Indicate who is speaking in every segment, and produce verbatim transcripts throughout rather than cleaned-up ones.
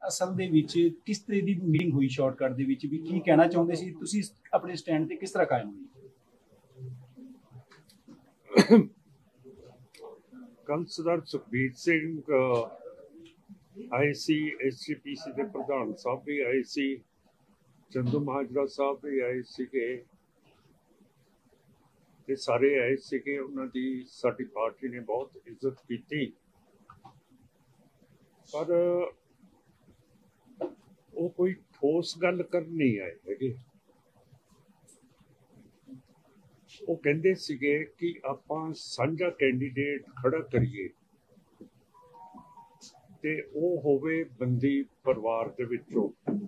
Speaker 1: ਅਸਲ ਦੇ ਵਿੱਚ ਕਿਸ ਤਰ੍ਹਾਂ ਦੀ ਮੀਟਿੰਗ ਹੋਈ ਸ਼ਾਰਟਕਟ ਦੇ ਵਿੱਚ ਵੀ ਕੀ ਕਹਿਣਾ ਚਾਹੁੰਦੇ ਸੀ ਤੁਸੀਂ ਆਪਣੇ ਸਟੈਂਡ ਤੇ ਕਿਸ ਤਰ੍ਹਾਂ ਕਾਇਮ ਹੋਏ?
Speaker 2: ਕੱਲ ਸਰਦਾਰ ਸੁਖਬੀਰ ਸਿੰਘ ਆਏ ਸੀ, ਐਸ ਜੀ ਪੀ ਸੀ ਦੇ ਪ੍ਰਧਾਨ ਸਾਹਿਬ ਵੀ ਆਏ ਸੀ, ਚੰਦੂ ਮਾਜਰਾ ਸਾਹਿਬ ਵੀ ਆਏ ਸੀਗੇ ਤੇ ਸਾਰੇ ਆਏ ਸੀਗੇ। ਉਹਨਾਂ ਦੀ ਸਾਡੀ ਪਾਰਟੀ ਨੇ ਬਹੁਤ ਇੱਜ਼ਤ ਕੀਤੀ, ਪਰ ਉਹ ਕੋਈ ਠੋਸ ਗੱਲ ਕਰਨ ਨਹੀਂ ਆਏ ਹੈਗੇ। ਉਹ ਕਹਿੰਦੇ ਸੀਗੇ ਕਿ ਆਪਾਂ ਸਾਂਝਾ ਕੈਂਡੀਡੇਟ ਖੜਾ ਕਰੀਏ ਤੇ ਉਹ ਹੋਵੇ ਬੰਦੀ ਪਰਿਵਾਰ ਦੇ ਵਿੱਚੋਂ।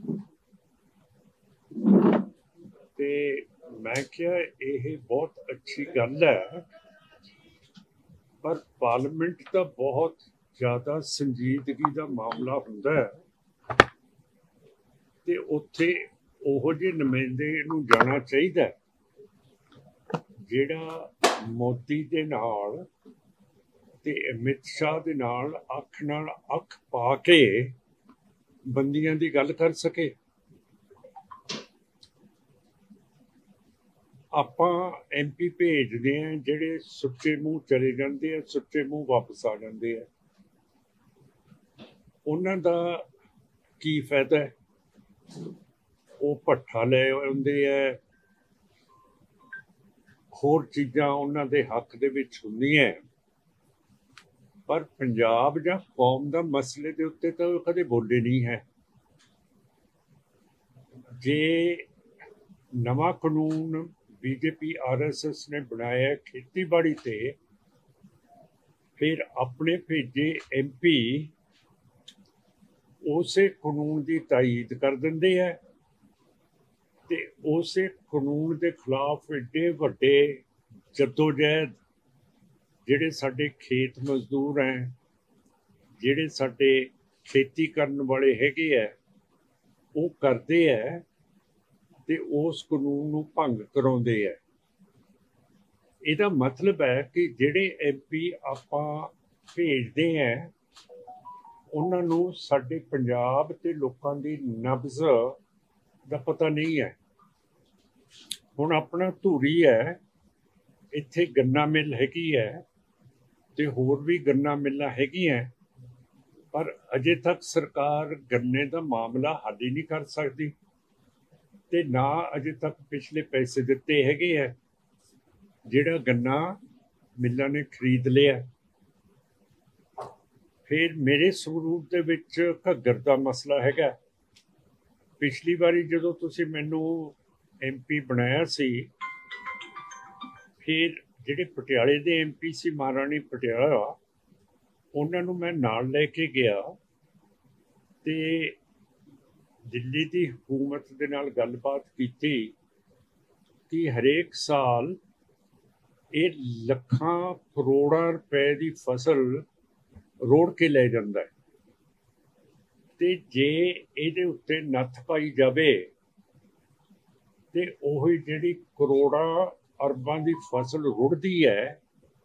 Speaker 2: ਤੇ ਮੈਂ ਕਿਹਾ ਇਹ ਬਹੁਤ ਅੱਛੀ ਗੱਲ ਹੈ, ਪਰ ਪਾਰਲੀਮੈਂਟ ਦਾ ਬਹੁਤ ਜ਼ਿਆਦਾ ਸੰਜੀਦਗੀ ਦਾ ਮਾਮਲਾ ਹੁੰਦਾ ਹੈ ਤੇ ਉੱਥੇ ਉਹੋ ਜਿਹੇ ਨੁਮਾਇੰਦੇ ਨੂੰ ਜਾਣਾ ਚਾਹੀਦਾ ਜਿਹੜਾ ਮੋਦੀ ਦੇ ਨਾਲ ਤੇ ਅਮਿਤ ਸ਼ਾਹ ਦੇ ਨਾਲ ਅੱਖ ਨਾਲ ਅੱਖ ਪਾ ਕੇ ਬੰਦੀਆਂ ਦੀ ਗੱਲ ਕਰ ਸਕੇ। ਆਪਾਂ ਐਮ ਪੀ ਭੇਜਦੇ ਆ ਜਿਹੜੇ ਸੁੱਚੇ ਮੂੰਹ ਚਲੇ ਜਾਂਦੇ ਆ, ਸੁੱਚੇ ਮੂੰਹ ਵਾਪਸ ਆ ਜਾਂਦੇ ਆ। ਉਹਨਾਂ ਦਾ ਕੀ ਫਾਇਦਾ ਹੈ? ਉਹ ਭੱਠਾ ਲੈ ਆਉਂਦੇ ਆ, ਹੋਰ ਚੀਜ਼ਾਂ ਉਹਨਾਂ ਦੇ ਹੱਕ ਦੇ ਵਿੱਚ ਹੁੰਦੀਆਂ, ਪਰ ਪੰਜਾਬ ਜਾਂ ਕੌਮ ਦਾ ਮਸਲੇ ਦੇ ਉੱਤੇ ਤਾਂ ਉਹ ਕਦੇ ਬੋਲੇ ਨਹੀਂ ਹੈ। ਜੇ ਨਵਾਂ ਕਾਨੂੰਨ ਬੀਜੇਪੀ ਆਰ ਐਸ ਐਸ ਨੇ ਬਣਾਇਆ ਖੇਤੀਬਾੜੀ ਤੇ, ਫਿਰ ਆਪਣੇ ਭੇਜੇ ਐਮ ਪੀ ਉਸੇ ਕਾਨੂੰਨ ਦੀ ਤਾਈਦ ਕਰ ਦਿੰਦੇ ਹੈ ਤੇ ਉਸੇ ਕਾਨੂੰਨ ਦੇ ਖਿਲਾਫ ਏਡੇ ਵੱਡੇ ਜੱਦੋਜਹਿਦ ਜਿਹੜੇ ਸਾਡੇ ਖੇਤ ਮਜ਼ਦੂਰ ਹੈ, ਜਿਹੜੇ ਸਾਡੇ ਖੇਤੀ ਕਰਨ ਵਾਲੇ ਹੈਗੇ ਹੈ, ਉਹ ਕਰਦੇ ਹੈ ਤੇ ਉਸ ਕਾਨੂੰਨ ਨੂੰ ਭੰਗ ਕਰਾਉਂਦੇ ਹੈ। ਇਹਦਾ ਮਤਲਬ ਹੈ ਕਿ ਜਿਹੜੇ ਐਮ ਪੀ ਆਪਾਂ ਭੇਜਦੇ ਹੈ ਉਹਨਾਂ ਨੂੰ ਸਾਡੇ ਪੰਜਾਬ ਤੇ ਲੋਕਾਂ ਦੀ ਨਬਜ਼ ਦਾ ਪਤਾ ਨਹੀਂ ਹੈ। ਹੁਣ ਆਪਣਾ ਧੂਰੀ ਹੈ, ਇੱਥੇ ਗੰਨਾ ਮਿੱਲ ਹੈਗੀ ਹੈ ਤੇ ਹੋਰ ਵੀ ਗੰਨਾ ਮਿੱਲਾਂ ਹੈਗੀਆਂ, ਪਰ ਅਜੇ ਤੱਕ ਸਰਕਾਰ ਗੰਨੇ ਦਾ ਮਾਮਲਾ ਹੱਲ ਹੀ ਨਹੀਂ ਕਰ ਸਕਦੀ ਤੇ ਨਾ ਅਜੇ ਤੱਕ ਪਿਛਲੇ ਪੈਸੇ ਦਿੱਤੇ ਹੈਗੇ ਹੈ ਜਿਹੜਾ ਗੰਨਾ ਮਿੱਲਾਂ ਨੇ ਖਰੀਦ ਲਿਆ। ਫਿਰ ਮੇਰੇ ਸਰੂਪ ਦੇ ਵਿੱਚ ਘੱਗਰ ਦਾ ਮਸਲਾ ਹੈਗਾ। ਪਿਛਲੀ ਵਾਰੀ ਜਦੋਂ ਤੁਸੀਂ ਮੈਨੂੰ ਐਮ ਪੀ ਬਣਾਇਆ ਸੀ, ਫਿਰ ਜਿਹੜੇ ਪਟਿਆਲੇ ਦੇ ਐਮ ਪੀ ਸੀ ਮਹਾਰਾਣੀ ਪਟਿਆਲਾ, ਉਹਨਾਂ ਨੂੰ ਮੈਂ ਨਾਲ ਲੈ ਕੇ ਗਿਆ ਤੇ ਦਿੱਲੀ ਦੀ ਹਕੂਮਤ ਦੇ ਨਾਲ ਗੱਲਬਾਤ ਕੀਤੀ ਕਿ ਹਰੇਕ ਸਾਲ ਇਹ ਲੱਖਾਂ ਕਰੋੜਾਂ ਰੁਪਏ ਦੀ ਫਸਲ ਰੋੜ ਕੇ ਲੈ ਜਾਂਦਾ ਹੈ ਤੇ ਜੇ ਇਹਦੇ ਉੱਤੇ ਨੱਥ ਪਾਈ ਜਾਵੇ ਤੇ ਉਹੀ ਜਿਹੜੀ ਕਰੋੜਾਂ ਅਰਬਾਂ ਦੀ ਫਸਲ ਰੁੜਦੀ ਹੈ,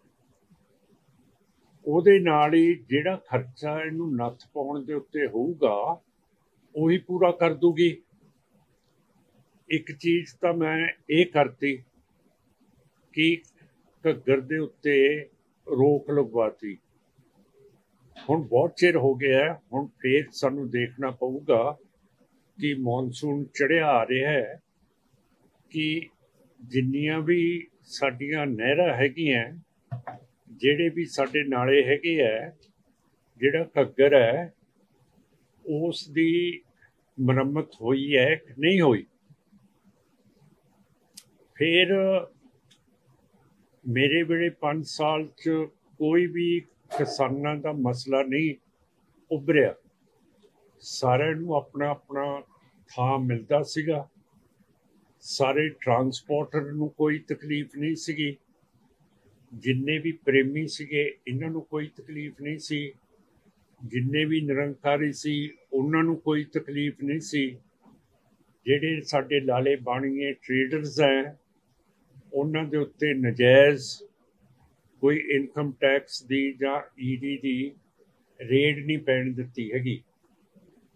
Speaker 2: ਉਹਦੇ ਨਾਲ ਹੀ ਜਿਹੜਾ ਖਰਚਾ ਇਹਨੂੰ ਨੱਥ ਪਾਉਣ ਦੇ ਉੱਤੇ ਹੋਊਗਾ ਉਹੀ ਪੂਰਾ ਕਰ ਦੂਗੀ। ਇੱਕ ਚੀਜ਼ ਤਾਂ ਮੈਂ ਇਹ ਕਰਤੀ ਕਿ ਘੱਗਰ ਦੇ ਉੱਤੇ ਰੋਕ ਲਗਵਾਤੀ। ਹੁਣ ਬਹੁਤ ਚਿਰ ਹੋ ਗਿਆ, ਹੁਣ ਫੇਰ ਸਾਨੂੰ ਦੇਖਣਾ ਪਊਗਾ ਕਿ ਮੌਨਸੂਨ ਚੜ੍ਹਿਆ ਆ ਰਿਹਾ ਹੈ ਕਿ ਜਿੰਨੀਆਂ ਵੀ ਸਾਡੀਆਂ ਨਹਿਰਾਂ ਹੈਗੀਆਂ, ਜਿਹੜੇ ਵੀ ਸਾਡੇ ਨਾਲੇ ਹੈਗੇ ਹੈ, ਜਿਹੜਾ ਘੱਗਰ ਹੈ ਉਸ ਦੀ ਮੁਰੰਮਤ ਹੋਈ ਹੈ ਕਿ ਨਹੀਂ ਹੋਈ। ਫਿਰ ਮੇਰੇ ਵੇਲੇ ਪੰਜ ਸਾਲ 'ਚ ਕੋਈ ਵੀ ਕਿਸਾਨਾਂ ਦਾ ਮਸਲਾ ਨਹੀਂ ਉੱਭਰਿਆ। ਸਾਰਿਆਂ ਨੂੰ ਆਪਣਾ ਆਪਣਾ ਥਾਂ ਮਿਲਦਾ ਸੀਗਾ, ਸਾਰੇ ਟਰਾਂਸਪੋਰਟਰ ਨੂੰ ਕੋਈ ਤਕਲੀਫ ਨਹੀਂ ਸੀਗੀ, ਜਿੰਨੇ ਵੀ ਪ੍ਰੇਮੀ ਸੀਗੇ ਇਹਨਾਂ ਨੂੰ ਕੋਈ ਤਕਲੀਫ ਨਹੀਂ ਸੀ, ਜਿੰਨੇ ਵੀ ਨਿਰੰਕਾਰੀ ਸੀ ਉਹਨਾਂ ਨੂੰ ਕੋਈ ਤਕਲੀਫ ਨਹੀਂ ਸੀ। ਜਿਹੜੇ ਸਾਡੇ ਲਾਲੇ ਬਾਣੀਏ ਟਰੇਡਰਸ ਹੈ ਉਹਨਾਂ ਦੇ ਉੱਤੇ ਨਜਾਇਜ਼ ਕੋਈ ਇਨਕਮ ਟੈਕਸ ਦੀ ਜਾਂ ਈ ਡੀ ਦੀ ਰੇਡ ਨਹੀਂ ਪੈਣ ਦਿੱਤੀ ਹੈਗੀ।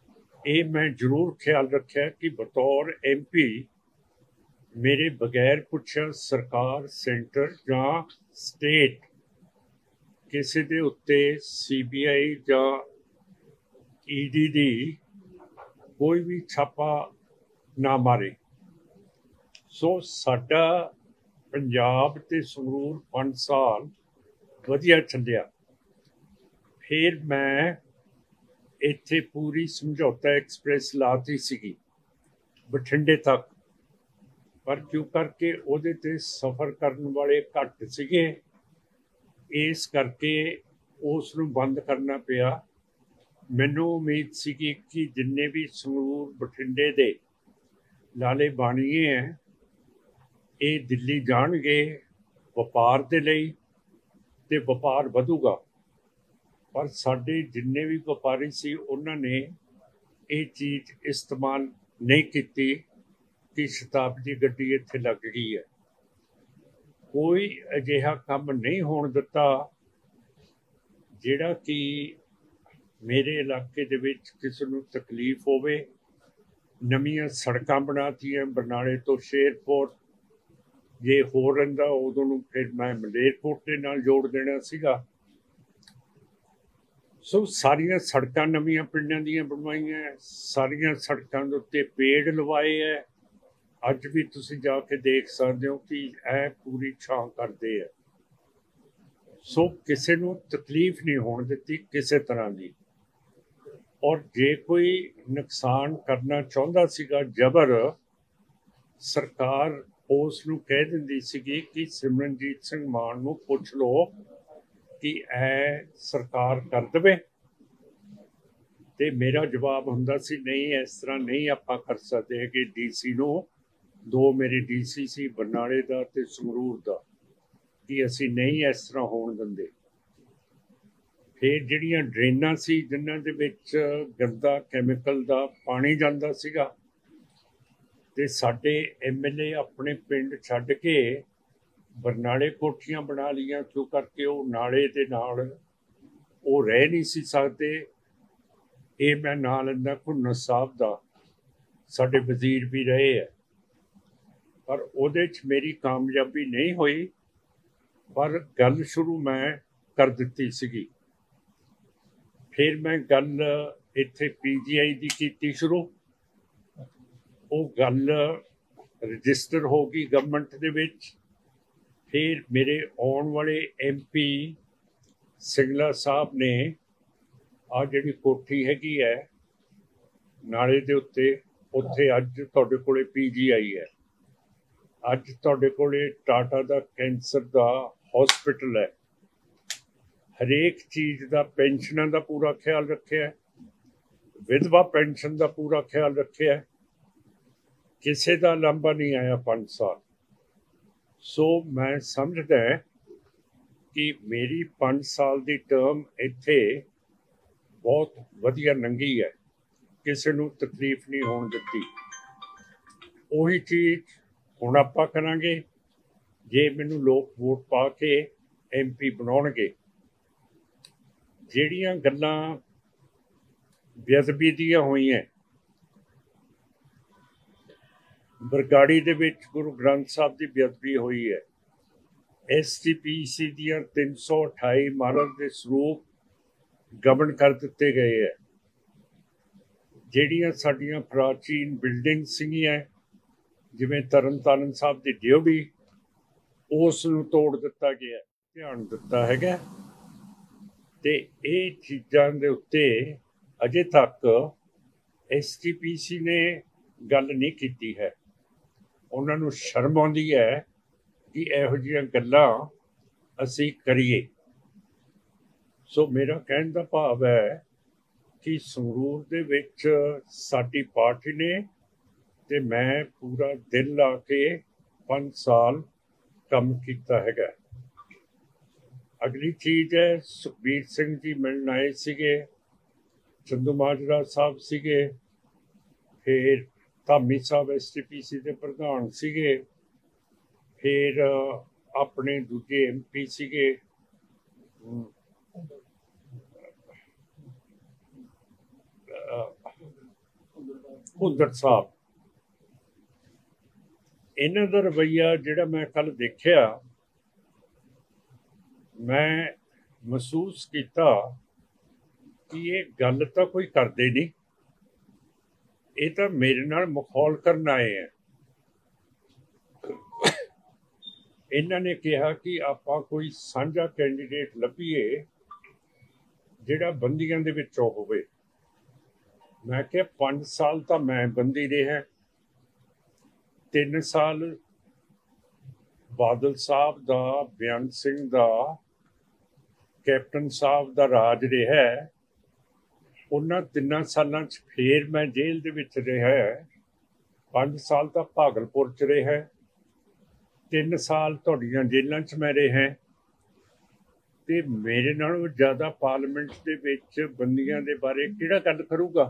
Speaker 2: ये मैं जरूर ख्याल रखा कि बतौर एम पी मेरे बगैर पुछे सरकार सेंटर या स्टेट किसी के उत्ते सी बी आई या ई डी दी कोई भी छापा ना मारे। सो साडा पंजाब ते संगरूर पांच साल वधिया चलिया। फिर मैं इत्थे पूरी समझौता एक्सप्रैस लाती सीगी बठिंडे तक, पर क्यों करके उहदे ते सफ़र करने वाले घट सीगे, इस करके उस नूं बंद करना पिया। मैनूं उम्मीद सीगी कि जिन्ने भी संगरूर बठिंडे दे लाले बाणीए हैं ये दिल्ली जाणगे वपार दे लई ते वपार वधूगा, पर साडे जिन्ने भी व्यापारी सी उन्होंने ये चीज़ इस्तेमाल नहीं की कि शताब्दी गड्डी इत्थे लग गई है। कोई अजिहा काम नहीं होण दिता जिहड़ा कि मेरे इलाके दे विच किसी नूं तकलीफ होवे। नवीं सड़कां बनातीआं बरनाले तो शेरपुर, जे हो रहिंदा उदों नूं फिर मैं मलेरकोटले नाल जोड़ देना सीगा। सो सारिया सड़कां नवीं पिंडां दीआं बनवाईआं, सारिया सड़कां दे उत्ते पेड़ लवाए है। अज भी तुसीं जाके देख सकते हो कि यह पूरी छां करते है। सो किसी नूं तकलीफ नहीं होण दित्ती किसी तरह की। और जे कोई नुकसान करना चाहुंदा सीगा जबर, सरकार उस नूं कह दिंदी सीगी कि सिमरनजीत सिंह मान नूं पुछ लो कि ए सरकार कर देवे। ते मेरा जवाब हुंदा सी नहीं, इस तरह नहीं आपां कर सकते कि डी सी नूं, दो मेरे डी सी सी बरनाले दा ते संगरूर दा, कि असीं नहीं इस तरह होण दिंदे। फिर जिहड़ियां ड्रेनां सी जिन्हां दे विच गंदा कैमिकल दा पानी जांदा सीगा, ते साडे एम एल ए अपने पिंड छड्ड के बरनाले कोठियां बना लियां, क्यों करके वो नाले दे नाल वो रह नहीं सी सकते। ये मैं ना लैंदा घुन्नस साहब दा, साडे वजीर भी रहे है, पर उहदे च मेरी कामयाबी नहीं हुई। पर गल शुरू मैं कर दित्ती सीगी। फिर मैं गल इत्थे पी जी आई दी कीती शुरू। वो गल रजिस्टर हो गई गवर्नमेंट दे विच। फिर मेरे आने वाले एम पी सिंगला साहब ने आ जिहड़ी कोठी हैगी है नाले दे उत्ते, उत्थे अज तुहाडे कोले पी जी आई है, अज तुहाडे कोले टाटा दा कैंसर दा हॉस्पिटल है। हरेक चीज़ का पेंशनां का पूरा ख्याल रखिया, विधवा पेंशन का पूरा ख्याल रखिया, किसी का लांभा नहीं आया पाँच साल। सो मैं समझदा कि मेरी पाँच साल की टर्म इत्थे बहुत वधिया लंघी है, किसी नूं तकलीफ नहीं होण दित्ती। उही चीज़ हुण आपां करांगे जे मैनूं लोग वोट पा के एम पी बनाउणगे। जिहड़ियां गल्लां बेअदबी दियां होईयां, बरगाड़ी दे विच गुरु ग्रंथ साहब की बेअदबी हुई है, एस टी पी सी दियां तीन सौ अठाई महाराज के स्वरूप गबन कर दिते गए है। जिहड़ियां साडियां प्राचीन बिल्डिंग सीगियां जिवें तरन ताਰਨ साहब की ड्योढ़ी, उस नूं तोड़ दिता गया, ध्यान दिता हैगा। ते ये चीज़ां दे उत्ते अजे तक एस टी पी सी ने गल नहीं की है। उन्हां नूं शर्म आउंदी है कि इहो जिहियां गल्लां असीं करिए। सो मेरा कहण दा भाव है कि संगरूर दे विच साडी पार्टी ने ते मैं पूरा दिल ला के पाँच साल काम कीता हैगा। अगली चीज़ है, सुखबीर सिंह जी मिलण आए सीगे, चंदू माजरा साहब सीगे, फिर धामी साहब एस टी पी सी के प्रधान सीगे, फिर अपने दूजे एम पी सीगे ਭੁੱਦਰ ਸਾਹਿਬ, ਇਹਨਾਂ ਦਾ ਰਵੱਈਆ ਜਿਹੜਾ ਮੈਂ ਕੱਲ ਦੇਖਿਆ, ਮੈਂ ਮਹਿਸੂਸ ਕੀਤਾ ਕਿ ਇਹ ਗੱਲ ਤਾਂ ਕੋਈ ਕਰਦੇ ਨਹੀਂ, ਇਹ ਤਾਂ ਮੇਰੇ ਨਾਲ ਮਖੌਲ ਕਰਨ ਆਏ ਹੈ। ਇਹਨਾਂ ਨੇ ਕਿਹਾ ਕਿ ਆਪਾਂ ਕੋਈ ਸਾਂਝਾ ਕੈਂਡੀਡੇਟ ਲੱਭੀਏ ਜਿਹੜਾ ਬੰਦੀਆਂ ਦੇ ਵਿੱਚੋਂ ਹੋਵੇ। ਮੈਂ ਕਿਹਾ ਪੰਜ ਸਾਲ ਤਾਂ ਮੈਂ ਬੰਦੀ ਰਿਹਾ, ਤਿੰਨ ਸਾਲ ਬਾਦਲ ਸਾਹਿਬ ਦਾ, ਬੇਅੰਤ ਸਿੰਘ ਦਾ, ਕੈਪਟਨ ਸਾਹਿਬ ਦਾ ਰਾਜ ਰਿਹਾ। ਉਹਨਾਂ ਤਿੰਨਾਂ ਸਾਲਾਂ 'ਚ ਫੇਰ ਮੈਂ ਜੇਲ੍ਹ ਦੇ ਵਿੱਚ ਰਿਹਾ, ਪੰਜ ਸਾਲ ਤਾਂ ਭਾਗਲਪੁਰ 'ਚ ਰਿਹਾ, ਤਿੰਨ ਸਾਲ ਤੁਹਾਡੀਆਂ ਜੇਲ੍ਹਾਂ 'ਚ ਮੈਂ ਰਿਹਾ, ਤੇ ਮੇਰੇ ਨਾਲੋਂ ਜ਼ਿਆਦਾ ਪਾਰਲੀਮੈਂਟ ਦੇ ਵਿੱਚ ਬੰਦੀਆਂ ਦੇ ਬਾਰੇ ਕਿਹੜਾ ਗੱਲ ਕਰੂਗਾ।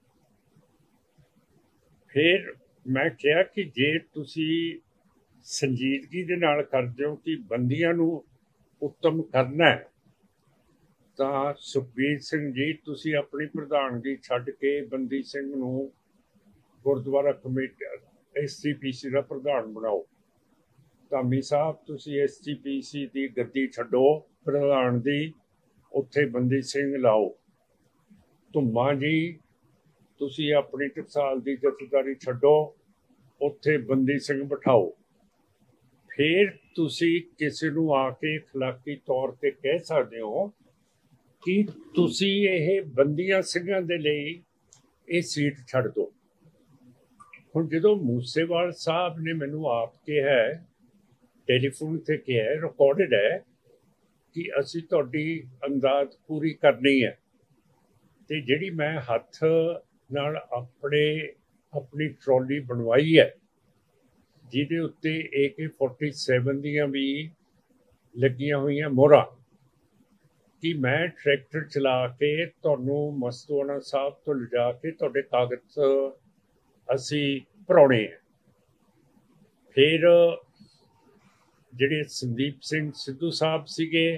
Speaker 2: ਫਿਰ ਮੈਂ ਕਿਹਾ ਕਿ ਜੇ ਤੁਸੀਂ ਸੰਜੀਦਗੀ ਦੇ ਨਾਲ ਕਰਦੇ ਹੋ ਕਿ ਬੰਦੀਆਂ ਨੂੰ ਉੱਤਮ ਕਰਨਾ ਹੈ, ਤਾਂ ਸੁਖਬੀਰ ਸਿੰਘ ਜੀ ਤੁਸੀਂ ਆਪਣੀ ਪ੍ਰਧਾਨਗੀ ਛੱਡ ਕੇ ਬੰਦੀ ਸਿੰਘ ਨੂੰ ਗੁਰਦੁਆਰਾ ਕਮੇਟੀ ਐਸ ਜੀ ਪੀ ਸੀ ਦਾ ਪ੍ਰਧਾਨ ਬਣਾਓ। ਧਾਮੀ ਸਾਹਿਬ ਤੁਸੀਂ ਐਸ ਜੀ ਪੀ ਸੀ ਦੀ ਗੱਦੀ ਛੱਡੋ ਪ੍ਰਧਾਨ ਦੀ, ਉੱਥੇ ਬੰਦੀ ਸਿੰਘ ਲਾਓ। ਧੁੰਮਾ ਜੀ ਤੁਸੀਂ ਆਪਣੀ ਟਕਸਾਲ ਦੀ ਜਥੇਦਾਰੀ ਛੱਡੋ, ਉੱਥੇ ਬੰਦੀ ਸਿੰਘ ਬਿਠਾਓ। ਫਿਰ ਤੁਸੀਂ ਕਿਸੇ ਨੂੰ ਆ ਕੇ ਅਖਲਾਕੀ ਤੌਰ ਤੇ ਕਹਿ ਸਕਦੇ ਹੋ ਕਿ ਤੁਸੀਂ ਇਹ ਬੰਦੀਆਂ ਸਿੰਘਾਂ ਦੇ ਲਈ ਇਹ ਸੀਟ ਛੱਡ ਦਿਓ। ਹੁਣ ਜਦੋਂ ਮੂਸੇਵਾਲ ਸਾਹਿਬ ਨੇ ਮੈਨੂੰ ਆਪ ਕਿਹਾ, ਟੈਲੀਫੋਨ ਤੇ ਕਿਹਾ, ਰਿਕਾਰਡਡ ਹੈ ਕਿ ਅਸੀਂ ਤੁਹਾਡੀ ਅੰਦਾਜ਼ ਪੂਰੀ ਕਰਨੀ ਹੈ, ਤੇ ਜਿਹੜੀ ਮੈਂ ਹੱਥ ਨਾਲ ਆਪਣੇ ਆਪਣੀ ਟਰੋਲੀ ਬਣਵਾਈ ਹੈ ਜਿਹਦੇ ਉੱਤੇ ਏ ਕੇ ਫੋਰਟੀ ਸੈਵਨ ਦੀਆਂ ਵੀ ਲੱਗੀਆਂ ਹੋਈਆਂ ਮੋਹਰਾਂ, ਕਿ ਮੈਂ ਟਰੈਕਟਰ ਚਲਾ ਕੇ ਤੁਹਾਨੂੰ ਮਸਤੂਆਣਾ ਸਾਹਿਬ ਤੋਂ ਲਿਜਾ ਕੇ ਤੁਹਾਡੇ ਕਾਗਜ਼ ਅਸੀਂ ਭਰਾਉਣੇ ਹੈ। ਫਿਰ ਜਿਹੜੇ ਸੰਦੀਪ ਸਿੰਘ ਸਿੱਧੂ ਸਾਹਿਬ ਸੀਗੇ,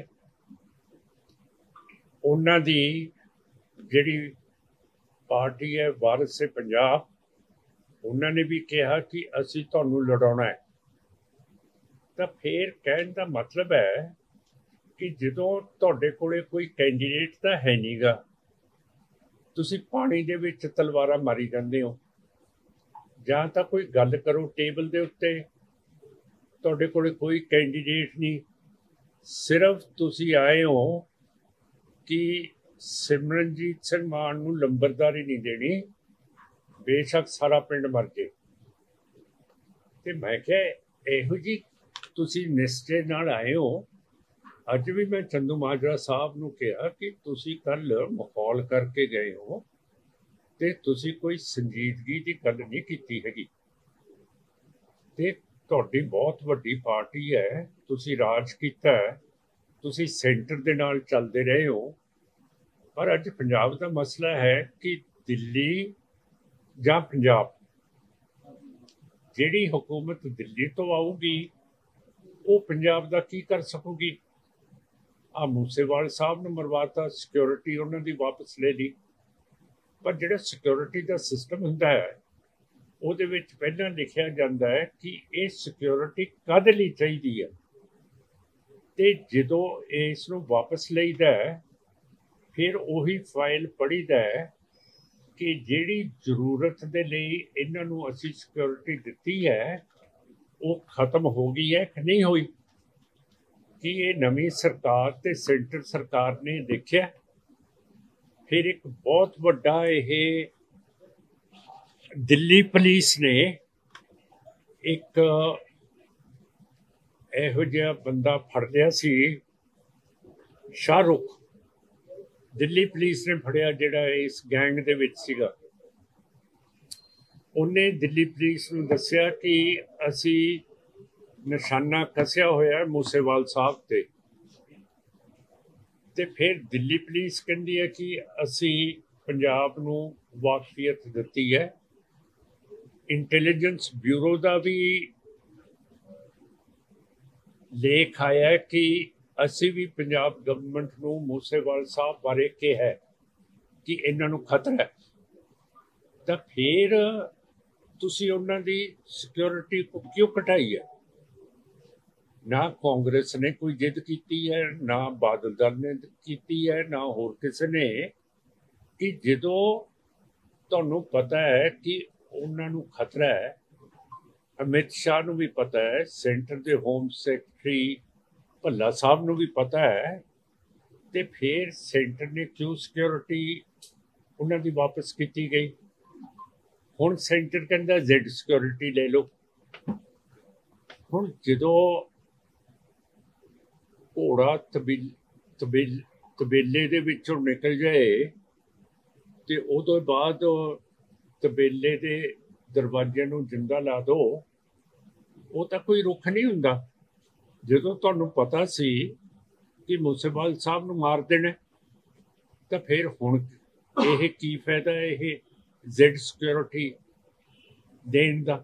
Speaker 2: ਉਹਨਾਂ ਦੀ ਜਿਹੜੀ ਪਾਰਟੀ ਹੈ ਵਾਰਿਸ ਪੰਜਾਬ, ਉਹਨਾਂ ਨੇ ਵੀ ਕਿਹਾ ਕਿ ਅਸੀਂ ਤੁਹਾਨੂੰ ਲੜਾਉਣਾ ਹੈ। ਤਾਂ ਫਿਰ ਕਹਿਣ ਦਾ ਮਤਲਬ ਹੈ ਕਿ ਜਦੋਂ ਤੁਹਾਡੇ ਕੋਲੇ ਕੋਈ ਕੈਂਡੀਡੇਟ ਤਾਂ ਹੈ ਨਹੀਂਗਾ, ਤੁਸੀਂ ਪਾਣੀ ਦੇ ਵਿੱਚ ਤਲਵਾਰਾਂ ਮਾਰੀ ਜਾਂਦੇ ਹੋ। ਜਾਂ ਤਾਂ ਕੋਈ ਗੱਲ ਕਰੋ ਟੇਬਲ ਦੇ ਉੱਤੇ, ਤੁਹਾਡੇ ਕੋਲੇ ਕੋਈ ਕੈਂਡੀਡੇਟ ਨਹੀਂ, ਸਿਰਫ ਤੁਸੀਂ ਆਏ ਹੋ ਕਿ ਸਿਮਰਨਜੀਤ ਸਿੰਘ ਮਾਨ ਨੂੰ ਲੰਬਰਦਾਰੀ ਨਹੀਂ ਦੇਣੀ, ਬੇਸ਼ੱਕ ਸਾਰਾ ਪਿੰਡ ਮਰ ਜੇ। ਤੇ ਮੈਂ ਕਿਹਾ ਇਹੋ ਜੀ ਤੁਸੀਂ ਨਿਸ਼ਚੇ ਨਾਲ ਆਏ ਹੋ। ਅੱਜ ਵੀ ਮੈਂ ਚੰਦੂ ਮਾਜਰਾ ਸਾਹਿਬ ਨੂੰ ਕਿਹਾ ਕਿ ਤੁਸੀਂ ਕੱਲ ਮਖੌਲ ਕਰਕੇ ਗਏ ਹੋ ਤੇ ਤੁਸੀਂ ਕੋਈ ਸੰਜੀਦਗੀ ਦੀ ਗੱਲ ਨਹੀਂ ਕੀਤੀ ਹੈਗੀ, ਤੇ ਤੁਹਾਡੀ ਬਹੁਤ ਵੱਡੀ ਪਾਰਟੀ ਹੈ, ਤੁਸੀਂ ਰਾਜ ਕੀਤਾ ਹੈ, ਤੁਸੀਂ ਸੈਂਟਰ ਦੇ ਨਾਲ ਚੱਲਦੇ ਰਹੇ ਹੋ। ਪਰ ਅੱਜ ਪੰਜਾਬ ਦਾ ਮਸਲਾ ਹੈ ਕਿ ਦਿੱਲੀ ਜਾਂ ਪੰਜਾਬ, ਜਿਹੜੀ ਹੁਕੂਮਤ ਦਿੱਲੀ ਤੋਂ ਆਊਗੀ ਉਹ ਪੰਜਾਬ ਦਾ ਕੀ ਕਰ ਸਕੂਗੀ। ਆ ਮੂਸੇਵਾਲ ਸਾਹਿਬ ਨੂੰ ਮਰਵਾਤਾ, ਸਿਕਿਉਰਿਟੀ ਉਹਨਾਂ ਦੀ ਵਾਪਸ ਲੈ ਲਈ। ਪਰ ਜਿਹੜਾ ਸਿਕਿਉਰਿਟੀ ਦਾ ਸਿਸਟਮ ਹੁੰਦਾ ਹੈ ਉਹਦੇ ਵਿੱਚ ਪਹਿਲਾਂ ਲਿਖਿਆ ਜਾਂਦਾ ਹੈ ਕਿ ਇਹ ਸਿਕਿਉਰਿਟੀ ਕਾਹਦੇ ਲਈ ਚਾਹੀਦੀ ਹੈ, ਤੇ ਜਦੋਂ ਇਸ ਨੂੰ ਵਾਪਸ ਲਈਦਾ ਹੈ ਫਿਰ ਉਹੀ ਫਾਈਲ ਪੜ੍ਹੀਦਾ ਹੈ ਕਿ ਜਿਹੜੀ ਜ਼ਰੂਰਤ ਦੇ ਲਈ ਇਹਨਾਂ ਨੂੰ ਅਸੀਂ ਸਿਕਿਉਰਿਟੀ ਦਿੱਤੀ ਹੈ ਉਹ ਖਤਮ ਹੋ ਗਈ ਹੈ ਕਿ ਨਹੀਂ ਹੋਈ। ਕਿ ਇਹ ਨਵੀਂ ਸਰਕਾਰ ਤੇ ਸੈਂਟਰ ਸਰਕਾਰ ਨੇ ਦੇਖਿਆ। ਫਿਰ ਇੱਕ ਬਹੁਤ ਵੱਡਾ ਇਹ ਦਿੱਲੀ ਪੁਲਿਸ ਨੇ ਇੱਕ ਇਹੋ ਜਿਹਾ ਬੰਦਾ ਫੜ ਲਿਆ ਸੀ, ਸ਼ਾਹਰੁਖ, ਦਿੱਲੀ ਪੁਲਿਸ ਨੇ ਫੜਿਆ ਜਿਹੜਾ ਇਸ ਗੈਂਗ ਦੇ ਵਿੱਚ ਸੀਗਾ। ਉਹਨੇ ਦਿੱਲੀ ਪੁਲਿਸ ਨੂੰ ਦੱਸਿਆ ਕਿ ਅਸੀਂ ਨਿਸ਼ਾਨਾ ਕੱਸਿਆ ਹੋਇਆ ਮੂਸੇਵਾਲ ਸਾਹਿਬ ਤੇ, ਤੇ ਫਿਰ ਦਿੱਲੀ ਪੁਲਿਸ ਕਹਿੰਦੀ ਹੈ ਕਿ ਅਸੀਂ ਪੰਜਾਬ ਨੂੰ ਵਾਕਫੀਅਤ ਦਿੱਤੀ ਹੈ। ਇੰਟੈਲੀਜੈਂਸ ਬਿਊਰੋ ਦਾ ਵੀ ਲੇਖ ਆਇਆ ਕਿ ਅਸੀਂ ਵੀ ਪੰਜਾਬ ਗਵਰਨਮੈਂਟ ਨੂੰ ਮੂਸੇਵਾਲ ਸਾਹਿਬ ਬਾਰੇ ਕਿਹਾ ਕਿ ਇਹਨਾਂ ਨੂੰ ਖਤਰਾ ਹੈ। ਤਾਂ ਫਿਰ ਤੁਸੀਂ ਉਹਨਾਂ ਦੀ ਸਿਕਿਉਰਿਟੀ ਕਿਉਂ ਘਟਾਈ ਹੈ? ਨਾ ਕਾਂਗਰਸ ਨੇ ਕੋਈ ਜਿੱਦ ਕੀਤੀ ਹੈ, ਨਾ ਬਾਦਲ ਦਲ ਨੇ ਕੀਤੀ ਹੈ, ਨਾ ਹੋਰ ਕਿਸੇ ਨੇ, ਕਿ ਜਦੋਂ ਤੁਹਾਨੂੰ ਪਤਾ ਹੈ ਕਿ ਉਹਨਾਂ ਨੂੰ ਖਤਰਾ ਹੈ, ਅਮਿਤ ਸ਼ਾਹ ਨੂੰ ਵੀ ਪਤਾ ਹੈ, ਸੈਂਟਰ ਦੇ ਹੋਮ ਸੈਕਟਰੀ ਭੱਲਾ ਸਾਹਿਬ ਨੂੰ ਵੀ ਪਤਾ ਹੈ, ਤੇ ਫਿਰ ਸੈਂਟਰ ਨੇ ਕਿਉਂ ਸਿਕਿਉਰਿਟੀ ਉਹਨਾਂ ਦੀ ਵਾਪਸ ਕੀਤੀ ਗਈ? ਹੁਣ ਸੈਂਟਰ ਕਹਿੰਦਾ ਜ਼ੈਡ ਸਿਕਿਉਰਿਟੀ ਲੈ ਲਓ। ਹੁਣ ਜਦੋਂ ਘੋੜਾ ਤਬੀਲ ਤਬੀਲ ਤਬੇਲੇ ਦੇ ਵਿੱਚੋਂ ਨਿਕਲ ਜਾਏ ਤੇ ਉਹਦੇ ਬਾਅਦ ਤਬੇਲੇ ਦੇ ਦਰਵਾਜ਼ੇ ਨੂੰ ਜਿੰਦਾ ਲਾ ਦਿਓ, ਉਹ ਤਾਂ ਕੋਈ ਰੁੱਖ ਨਹੀਂ ਹੁੰਦਾ। ਜਦੋਂ ਤੁਹਾਨੂੰ ਪਤਾ ਸੀ ਕਿ ਮੂਸੇਵਾਲ ਸਾਹਿਬ ਨੂੰ ਮਾਰ ਦੇਣਾ, ਤਾਂ ਫਿਰ ਹੁਣ ਇਹ ਕੀ ਫਾਇਦਾ ਇਹ ਜ਼ੈਡ ਸਿਕਿਉਰਿਟੀ ਦੇਣ ਦਾ?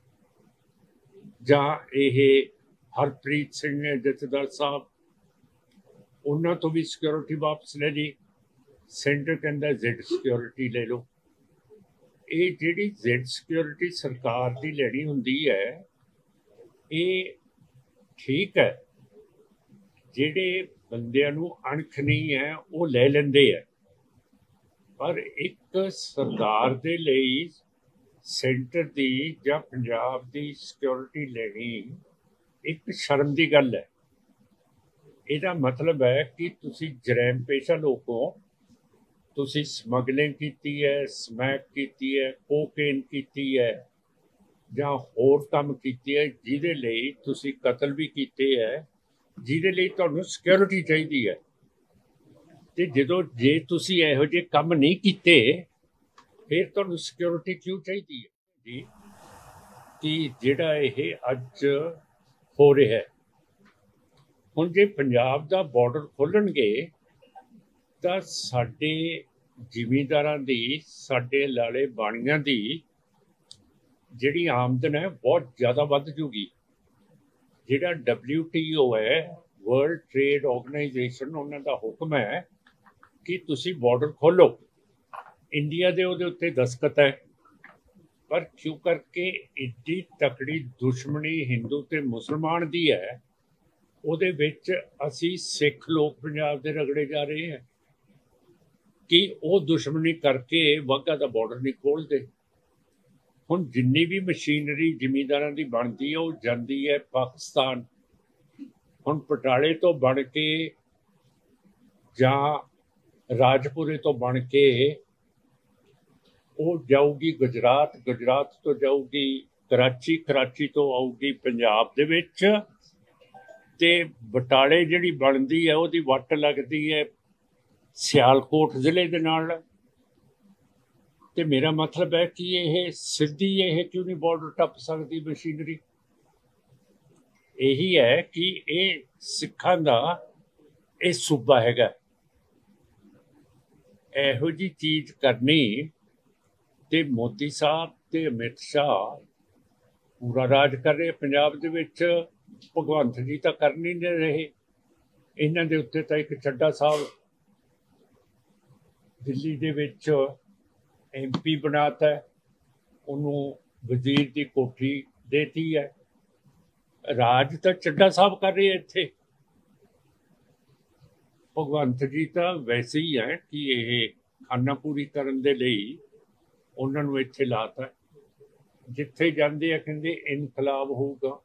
Speaker 2: ਜਾਂ ਇਹ ਹਰਪ੍ਰੀਤ ਸਿੰਘ ਨੇ ਜਥੇਦਾਰ ਸਾਹਿਬ, ਉਹਨਾਂ ਤੋਂ ਵੀ ਸਿਕਿਉਰਿਟੀ ਵਾਪਸ ਲੈ ਲਈ, ਸੈਂਟਰ ਕਹਿੰਦਾ ਜ਼ੈਡ ਸਿਕਿਉਰਿਟੀ ਲੈ ਲਓ। ਇਹ ਜਿਹੜੀ ਜ਼ੈਡ ਸਿਕਿਉਰਿਟੀ ਸਰਕਾਰ ਦੀ ਲੈਣੀ ਹੁੰਦੀ ਹੈ, ਇਹ ਠੀਕ ਹੈ, ਜਿਹੜੇ ਬੰਦਿਆਂ ਨੂੰ ਅਣਖ ਨਹੀਂ ਹੈ ਉਹ ਲੈ ਲੈਂਦੇ ਹੈ, ਪਰ ਇੱਕ ਸਰਕਾਰ ਦੇ ਲਈ ਸੈਂਟਰ ਦੀ ਜਾਂ ਪੰਜਾਬ ਦੀ ਸਿਕਿਉਰਿਟੀ ਲੈਣੀ ਇੱਕ ਸ਼ਰਮ ਦੀ ਗੱਲ ਹੈ। ਇਹਦਾ ਮਤਲਬ ਹੈ ਕਿ ਤੁਸੀਂ ਜਰੈਮ ਪੇਸ਼ਾ ਲੋਕ ਹੋ, ਤੁਸੀਂ ਸਮਗਲਿੰਗ ਕੀਤੀ ਹੈ, ਸਮੈਕ ਕੀਤੀ ਹੈ, ਕੋਕੇਨ ਕੀਤੀ ਹੈ, ਜਾਂ ਹੋਰ ਕੰਮ ਕੀਤੇ ਹੈ ਜਿਹਦੇ ਲਈ ਤੁਸੀਂ ਕਤਲ ਵੀ ਕੀਤੇ ਹੈ, ਜਿਹਦੇ ਲਈ ਤੁਹਾਨੂੰ ਸਿਕਿਉਰਿਟੀ ਚਾਹੀਦੀ ਹੈ। ਤੇ ਜਦੋਂ ਜੇ ਤੁਸੀਂ ਇਹੋ ਜਿਹੇ ਕੰਮ ਨਹੀਂ ਕੀਤੇ, ਫਿਰ ਤੁਹਾਨੂੰ ਸਿਕਿਉਰਿਟੀ ਕਿਉਂ ਚਾਹੀਦੀ ਹੈ ਜੀ? ਕਿ ਜਿਹੜਾ ਇਹ ਅੱਜ ਹੋ ਰਿਹਾ ਹੈ, ਹੁਣ ਜੇ ਪੰਜਾਬ ਦਾ ਬਾਰਡਰ ਖੋਲ੍ਹਣਗੇ ਤਾਂ ਸਾਡੇ ਜ਼ਿਮੀਂਦਾਰਾਂ ਦੀ, ਸਾਡੇ ਲਾਲੇ ਬਾਣੀਆਂ ਦੀ ਜਿਹੜੀ ਆਮਦਨ ਹੈ ਬਹੁਤ ਜ਼ਿਆਦਾ ਵੱਧ ਜੂਗੀ। ਜਿਹੜਾ ਡਬਲਿਊ ਟੀ ਓ ਹੈ, ਵਰਲਡ ਟ੍ਰੇਡ ਆਰਗੇਨਾਈਜੇਸ਼ਨ, ਉਹਨਾਂ ਦਾ ਹੁਕਮ ਹੈ ਕਿ ਤੁਸੀਂ ਬਾਰਡਰ ਖੋਲ੍ਹੋ। ਇੰਡੀਆ ਦੇ ਉਹਦੇ ਉੱਤੇ ਦਸਤਖਤ ਹੈ, ਪਰ ਕਿਉਂ ਕਰਕੇ ਇੱਡੀ ਤਕੜੀ ਦੁਸ਼ਮਣੀ ਹਿੰਦੂ ਤੇ ਮੁਸਲਮਾਨ ਦੀ ਹੈ, ਉਹਦੇ ਵਿੱਚ ਅਸੀਂ ਸਿੱਖ ਲੋਕ ਪੰਜਾਬ ਦੇ ਰਗੜੇ ਜਾ ਰਹੇ ਹਾਂ ਕਿ ਉਹ ਦੁਸ਼ਮਣੀ ਕਰਕੇ ਵਾਹਗਾ ਦਾ ਬਾਰਡਰ ਨਹੀਂ ਖੋਲ੍ਹਦੇ। ਹੁਣ ਜਿੰਨੀ ਵੀ ਮਸ਼ੀਨਰੀ ਜ਼ਿਮੀਂਦਾਰਾਂ ਦੀ ਬਣਦੀ ਹੈ ਉਹ ਜਾਂਦੀ ਹੈ ਪਾਕਿਸਤਾਨ। ਹੁਣ ਪਟਾਲੇ ਤੋਂ ਬਣ ਕੇ ਜਾਂ ਰਾਜਪੁਰੇ ਤੋਂ ਬਣ ਕੇ ਉਹ ਜਾਊਗੀ ਗੁਜਰਾਤ, ਗੁਜਰਾਤ ਤੋਂ ਜਾਊਗੀ ਕਰਾਚੀ, ਕਰਾਚੀ ਤੋਂ ਆਊਗੀ ਪੰਜਾਬ ਦੇ ਵਿੱਚ, ਤੇ ਬਟਾਲੇ ਜਿਹੜੀ ਬਣਦੀ ਹੈ ਉਹਦੀ ਵੱਟ ਲੱਗਦੀ ਹੈ ਸਿਆਲਕੋਟ ਜ਼ਿਲ੍ਹੇ ਦੇ ਨਾਲ। ਤੇ ਮੇਰਾ ਮਤਲਬ ਹੈ ਕਿ ਇਹ ਸਿੱਧੀ ਇਹ ਕਿਉਂ ਨਹੀਂ ਬਾਰਡਰ ਟੱਪ ਸਕਦੀ ਮਸ਼ੀਨਰੀ? ਇਹੀ ਹੈ ਕਿ ਇਹ ਸਿੱਖਾਂ ਦਾ ਇਹ ਸੂਬਾ ਹੈਗਾ। ਇਹੋ ਜਿਹੀ ਚੀਜ਼ ਕਰਨੀ ਤੇ ਮੋਦੀ ਸਾਹਿਬ ਤੇ ਅਮਿਤ ਸ਼ਾਹ ਪੂਰਾ ਰਾਜ ਕਰ ਰਹੇ ਪੰਜਾਬ ਦੇ ਵਿੱਚ। ਭਗਵੰਤ ਜੀ ਤਾਂ ਕਰ ਨਹੀਂ ਰਹੇ, ਇਹਨਾਂ ਦੇ ਉੱਤੇ ਤਾਂ ਇੱਕ ਚੱਡਾ ਸਾਹਿਬ ਦਿੱਲੀ ਦੇ ਵਿੱਚ ਐਮ ਪੀ ਬਣਾਤਾ, ਉਹਨੂੰ ਵਜ਼ੀਰ ਦੀ ਕੋਠੀ ਦੇਤੀ ਹੈ। ਰਾਜ ਤਾਂ ਚੱਡਾ ਸਾਹਿਬ ਕਰ ਰਹੇ ਇੱਥੇ। ਭਗਵੰਤ ਜੀ ਤਾਂ ਵੈਸੇ ਹੀ ਹੈ ਕਿ ਇਹ ਖਾਨਾ ਪੂਰੀ ਕਰਨ ਦੇ ਲਈ ਉਹਨਾਂ ਨੂੰ ਇੱਥੇ ਲਾਤਾ। ਜਿੱਥੇ ਜਾਂਦੇ ਆ ਕਹਿੰਦੇ ਇਨਕਲਾਬ ਹੋਊਗਾ।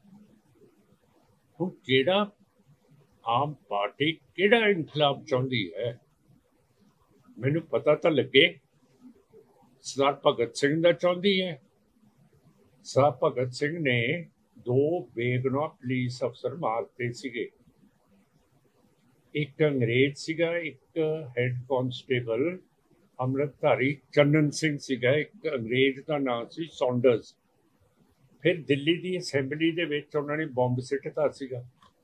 Speaker 2: ਹੁਣ ਕਿਹੜਾ ਆਮ ਪਾਰਟੀ ਕਿਹੜਾ ਇਨਕਲਾਬ ਚਾਹੁੰਦੀ ਹੈ? ਮੈਨੂੰ ਪਤਾ ਤਾਂ ਲੱਗੇ। ਸਰਦਾਰ ਭਗਤ ਸਿੰਘ ਦਾ ਚਾਹੁੰਦੀ ਹੈ। ਸਰਦਾਰ ਭਗਤ ਸਿੰਘ ਨੇ ਦੋ ਬੇਗੁਨਾਹ ਪੁਲਿਸ ਅਫਸਰ ਮਾਰਤੇ ਸੀਗੇ। ਇੱਕ ਅੰਗਰੇਜ਼ ਸੀਗਾ, ਇੱਕ ਹੈਡ ਕਾਂਸਟੇਬਲ ਅੰਮ੍ਰਿਤਧਾਰੀ ਚੰਨਨ ਸਿੰਘ ਸੀਗਾ, ਇੱਕ ਅੰਗਰੇਜ਼ ਦਾ ਨਾਮ ਸੀ ਸੌਂਡਰਸ। ਫਿਰ ਦਿੱਲੀ ਦੀ ਅਸੈਂਬਲੀ ਦੇ ਵਿੱਚ ਉਹਨਾਂ ਨੇ ਬੰਬ ਸਿੱਟਤਾ ਸੀਗਾ।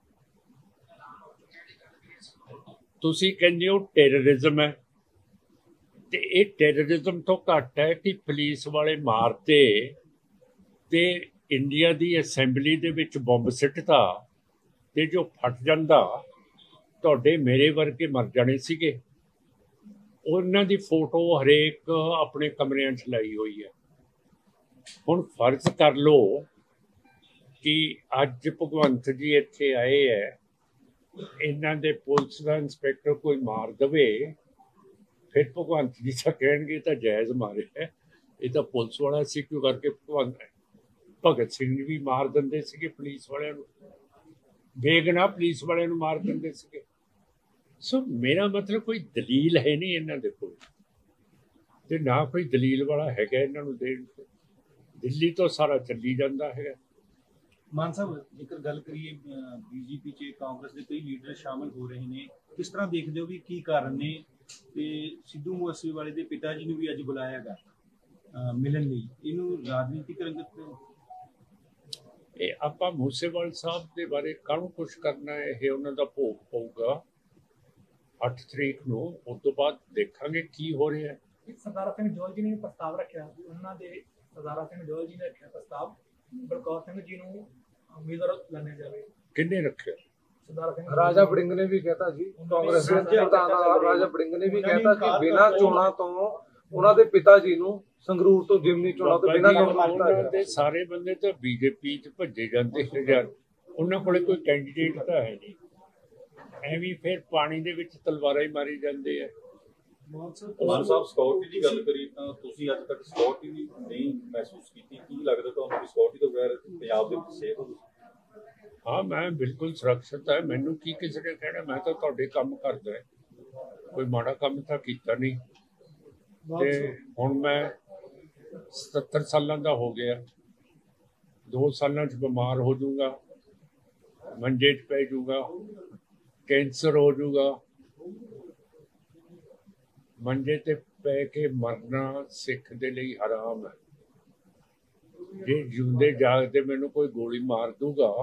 Speaker 2: ਤੁਸੀਂ ਕਹਿੰਦੇ ਹੋ ਟੈਰਰਿਜ਼ਮ ਹੈ, ਤੇ ਇਹ ਟੈਰਰਿਜ਼ਮ ਤੋਂ ਘੱਟ ਹੈ ਕਿ ਪੁਲਿਸ ਵਾਲੇ ਮਾਰਤੇ ਤੇ ਇੰਡੀਆ ਦੀ ਅਸੈਂਬਲੀ ਦੇ ਵਿੱਚ ਬੰਬ ਸਿੱਟਤਾ, ਤੇ ਜੋ ਫਟ ਜਾਂਦਾ ਤੁਹਾਡੇ ਮੇਰੇ ਵਰਗੇ ਮਰ ਜਾਣੇ ਸੀਗੇ। ਉਹਨਾਂ ਦੀ ਫੋਟੋ ਹਰੇਕ ਆਪਣੇ ਕਮਰਿਆਂ 'ਚ ਲਾਈ ਹੋਈ ਹੈ। ਹੁਣ ਫਰਜ਼ ਕਰ ਲਓ ਕਿ ਅੱਜ ਭਗਵੰਤ ਜੀ ਇੱਥੇ ਆਏ ਹੈ, ਇਹਨਾਂ ਦੇ ਪੁਲਿਸ ਦਾ ਇੰਸਪੈਕਟਰ ਕੋਈ ਮਾਰ ਦੇਵੇ, ਫਿਰ ਭਗਵੰਤ ਜੀ ਤਾਂ ਕਹਿਣਗੇ ਤਾਂ ਜਾਇਜ਼ ਮਾਰਿਆ, ਇਹ ਤਾਂ ਪੁਲਿਸ ਵਾਲਾ ਸੀ, ਕਿਉਂ ਕਰਕੇ ਭਗਵੰਤ ਭਗਤ ਸਿੰਘ ਵੀ ਮਾਰ ਦਿੰਦੇ ਸੀਗੇ ਪੁਲਿਸ ਵਾਲਿਆਂ ਨੂੰ, ਬੇਗੁਨਾਹ ਪੁਲਿਸ ਵਾਲਿਆਂ ਨੂੰ ਮਾਰ ਦਿੰਦੇ ਸੀਗੇ। ਸੋ ਮੇਰਾ ਮਤਲਬ ਕੋਈ ਦਲੀਲ ਹੈ ਨਹੀਂ ਇਹਨਾਂ ਦੇ ਕੋਲ, ਤੇ ਨਾ ਕੋਈ ਦਲੀਲ ਵਾਲਾ ਹੈਗਾ ਇਹਨਾਂ ਨੂੰ ਦੇਣ ਤੇ। ਦਿੱਲੀ ਤੋਂ ਸਾਰਾ ਚੱਲੀ ਜਾਂਦਾ ਹੈਗਾ।
Speaker 1: ਮਾਨ ਸਾਹਿਬ, ਜੇਕਰ ਗੱਲ ਕਰੀਏ ਬੀਜੇਪੀ 'ਚ ਕਾਂਗਰਸ ਦੇ ਕਈ ਲੀਡਰ ਸ਼ਾਮਲ ਹੋ ਰਹੇ ਨੇ, ਕਿਸ ਤਰ੍ਹਾਂ ਦੇਖਦੇ ਹੋ ਵੀ ਕੀ ਕਾਰਨ ਨੇ? ਤੇ ਸਿੱਧੂ ਮੂਸੇਵਾਲੇ ਦੇ ਪਿਤਾ ਜੀ ਨੂੰ ਵੀ ਅੱਜ ਬੁਲਾਇਆ ਗਾ ਮਿਲਣ ਲਈ, ਇਹਨੂੰ ਰਾਜਨੀਤਿਕ ਰੰਗਤ?
Speaker 2: ਇਹ ਆਪਾਂ ਮੂਸੇਵਾਲ ਸਾਹਿਬ ਦੇ ਬਾਰੇ ਕਾਹਨੂੰ ਕੁਛ ਕਰਨਾ ਹੈ, ਇਹ ਉਹਨਾਂ ਦਾ ਭੋਗ ਪਊਗਾ ਅੱਠ ਤਰੀਕ ਨੂੰ, ਉਸ ਤੋਂ ਬਾਅਦ ਦੇਖਾਂਗੇ ਕੀ ਹੋ ਰਿਹਾ ਹੈ।
Speaker 3: ਸਰਦਾਰਾ ਸਿੰਘ ਜੋਲ ਜੀ ਨੇ ਪ੍ਰਸਤਾਵ ਰੱਖਿਆ, ਉਹਨਾਂ ਦੇ ਸਰਦਾਰਾ ਸਿੰਘ ਜੋਲ ਜੀ ਨੇ ਰੱਖਿਆ ਪ੍ਰਸਤਾਵ, ਬਲਕੌਰ ਸਿੰਘ ਜੀ ਨੂੰ ਉਮੀਦਵਾਰ ਲੈਣੇ ਜਾਵੇ।
Speaker 2: ਕਿੰਨੇ ਰੱਖਿਆ?
Speaker 3: ਸਰਦਾਰਾ ਸਿੰਘ
Speaker 4: ਰਾਜਾ ਵੜਿੰਗ ਨੇ ਵੀ ਕਹਿਤਾ ਜੀ, ਕਾਂਗਰਸ ਦੇ ਪ੍ਰਧਾਨ ਰਾਜਾ ਵੜਿੰਗ ਨੇ ਵੀ ਕਹਿਤਾ ਕਿ ਬਿਨਾਂ ਚੋਣਾਂ ਤੋਂ ਉਹਨਾਂ ਦੇ ਪਿਤਾ ਜੀ ਨੂੰ ਸੰਗਰੂਰ ਤੋਂ ਜਿਮਨੀ ਚੋਣਾਂ ਤੋਂ ਬਿਨਾਂ
Speaker 2: ਉਹਨਾਂ ਦੇ ਸਾਰੇ ਬੰਦੇ ਤਾਂ ਬੀਜੇਪੀ 'ਚ ਭੱਜੇ ਜਾਂਦੇ ਯਾਰ, ਉਹਨਾਂ ਕੋਲੇ ਕੋਈ ਕੈਂਡੀਡੇਟ ਤਾਂ ਹੈ ਨਹੀਂ, ਐਵੇਂ ਫਿਰ ਪਾਣੀ ਦੇ ਵਿੱਚ ਤਲਵਾਰਾਂ ਹੀ ਮਾਰੀ ਜਾਂਦੇ ਆ।
Speaker 5: ਮਾਨ ਸਾਹਿਬ, ਸਿਕਿਉਰਿਟੀ ਦੀ ਗੱਲ ਕਰੀ ਤਾਂ ਤੁਸੀਂ ਅੱਜ ਤੱਕ ਸਿਕਿਉਰਿਟੀ ਵੀ ਨਹੀਂ ਮਹਿਸੂਸ ਕੀਤੀ, ਕੀ ਲੱਗਦਾ ਤੁਹਾਨੂੰ ਕਿ ਸਿਕਿਉਰਿਟੀ ਤੋਂ ਬਗੈਰ ਪੰਜਾਬ ਦੇ ਵਿੱਚ ਸੇਫ ਹੋ?
Speaker 2: ਹਾਂ, ਮੈਂ ਬਿਲਕੁਲ ਸੁਰੱਖਿਅਤ ਹੈ, ਮੈਨੂੰ ਕੀ ਕਿਸੇ ਨੇ ਕਹਿਣਾ, ਮੈਂ ਤਾਂ ਤੁਹਾਡੇ ਕੰਮ ਕਰਦਾ, ਕੋਈ ਮਾੜਾ ਕੰਮ ਤਾਂ ਕੀਤਾ ਨਹੀਂ। ਤੇ ਹੁਣ ਮੈਂ ਸਤੱਤਰ ਸਾਲਾਂ ਦਾ ਹੋ ਗਿਆ, ਦੋ ਸਾਲਾਂ 'ਚ ਬਿਮਾਰ ਹੋ ਜਾਊਗਾ, ਮੰਜੇ 'ਚ ਪੈ ਜਾਊਗਾ, ਕੈਂਸਰ ਹੋ ਜਾਊਗਾ, ਮੰਜੇ ਤੇ ਪੈ ਕੇ ਮਰਨਾ ਸਿੱਖ ਦੇ ਲਈ ਹਰਾਮ ਹੈ। ਜੇ ਜਿਉਂਦੇ ਜਾਗਦੇ ਮੈਨੂੰ ਕੋਈ ਗੋਲੀ ਮਾਰ ਦੂਗਾ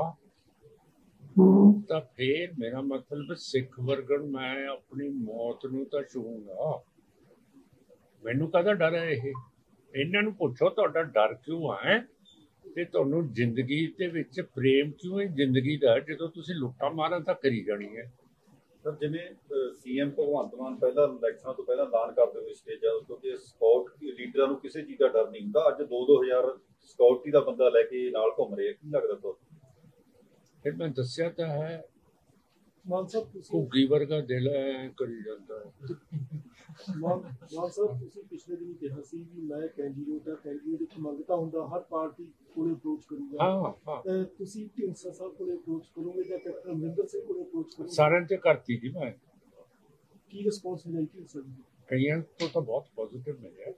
Speaker 2: ਤਾਂ ਫਿਰ ਮੇਰਾ ਮਤਲਬ ਸਿੱਖ ਵਰਗਣ ਮੈਂ ਆਪਣੀ ਮੌਤ ਨੂੰ ਤਾਂ ਛੂਹੂੰਗਾ। ਮੈਨੂੰ ਕਾਹਦਾ ਡਰ ਹੈ? ਇਹ ਇਹਨਾਂ ਨੂੰ ਪੁੱਛੋ ਤੁਹਾਡਾ ਡਰ ਕਿਉਂ ਹੈ, ਤੇ ਤੁਹਾਨੂੰ ਜ਼ਿੰਦਗੀ ਦੇ ਵਿੱਚ ਪ੍ਰੇਮ ਕਿਉਂ ਹੈ ਜ਼ਿੰਦਗੀ ਦਾ, ਜਦੋਂ ਤੁਸੀਂ ਲੁੱਟਾਂ ਮਾਰਾਂ ਤਾਂ ਕਰੀ ਜਾਣੀ ਹੈ।
Speaker 5: ਸਰ, ਜਿਵੇਂ ਸੀਐਮ ਭਗਵੰਤ ਮਾਨ ਪਹਿਲਾਂ ਇਲੈਕਸ਼ਨਾਂ ਤੋਂ ਪਹਿਲਾਂ ਐਲਾਨ ਕਰਦੇ ਹੋਏ ਸਟੇਜਾਂ ਉੱਤੇ ਕਿ ਸਕਿਉਰਟੀ ਲੀਡਰਾਂ ਨੂੰ ਕਿਸੇ ਚੀਜ਼ ਦਾ ਡਰ ਨਹੀਂ ਹੁੰਦਾ, ਅੱਜ ਦੋ ਦੋ ਹਜ਼ਾਰ ਸਕਿਉਰਟੀ ਦਾ ਬੰਦਾ ਲੈ ਕੇ ਨਾਲ ਘੁੰਮ ਰਿਹਾ, ਕੀ ਲੱਗਦਾ ਤੁਹਾਨੂੰ?
Speaker 2: ਫਿਰ ਮੈਂ ਦੱਸਿਆ ਤਾਂ ਹੈ,
Speaker 4: ਮਾਨ ਸਾਹਿਬ
Speaker 2: ਘੁੱਗੀ ਵਰਗਾ ਦਿਲ ਐ ਕਰੀ ਜਾਂਦਾ ਹੈ।
Speaker 4: ਮਾਨ ਸਾਹਿਬ, ਤੁਸੀਂ ਪਿਛਲੇ ਦਿਨ ਕਿਹਾ ਸੀ ਵੀ ਮੈਂ ਕੈਂਡੀਡੇਟ ਆ, ਕੈਂਡੀਡੇਟ ਇੱਕ ਮੰਗਤਾ ਹੁੰਦਾ ਹਰ ਪਾਰਟੀ ਕੋਲੇ ਅਪਰੋਚ ਕਰੂਗਾ।
Speaker 2: ਹਾਂ ਹਾਂ,
Speaker 4: ਤੁਸੀਂ ਢੀਂਡਸਾ ਸਾਹਿਬ ਕੋਲੇ ਅਪਰੋਚ ਕਰੋਗੇ ਜਾਂ ਕੈਪਟਨ ਅਮਰਿੰਦਰ ਸਿੰਘ ਕੋਲੇ ਅਪਰੋਚ ਕਰੋਗੇ?
Speaker 2: ਸਾਰਿਆਂ ਤੇ ਕਰਤੀ ਜੀ ਮੈਂ।
Speaker 4: ਕੀ ਰਿਸਪੌਂਸ ਮਿਲਿਆ ਢੀਂਡਸਾ ਜੀ?
Speaker 2: ਕਈਆਂ ਤੋਂ ਤਾਂ ਬਹੁਤ ਪੋਜ਼ਿਟਿਵ ਮਿਲਿਆ।